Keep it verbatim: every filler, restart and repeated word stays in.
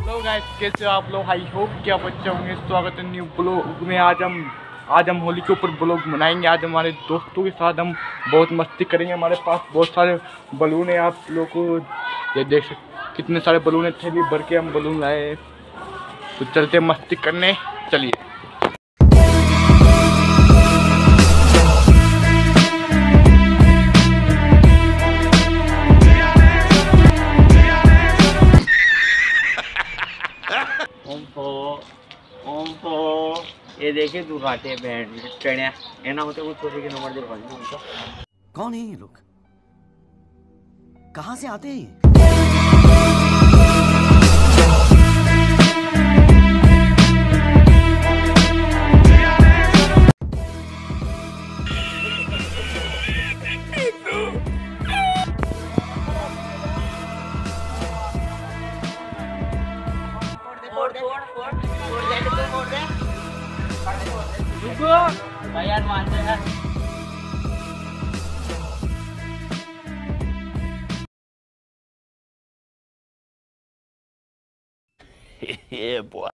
Hello guys, कैसे हो आप लोग? आई होप कि आप अच्छे होंगे। स्वागत है न्यू ब्लॉग में। आज हम आज हम होली के ऊपर ब्लॉग मनाएंगे। आज हमारे दोस्तों के साथ हम बहुत मस्ती करेंगे। हमारे पास बहुत सारे बलून है। आप लोग को ये देख सकते कितने सारे बलून है। थे भी भर के हम बलून लाए। तो चलते मस्ती करने, चलिए। ओम फो ओम फो ये देखे तू घाटे बैंड चढ़िया एना होते कुछ छोटे के नंबर दे पानी उनका। कौन है ये लोग? कहां से आते हैं? भाई यार मान जा Yeah, boy.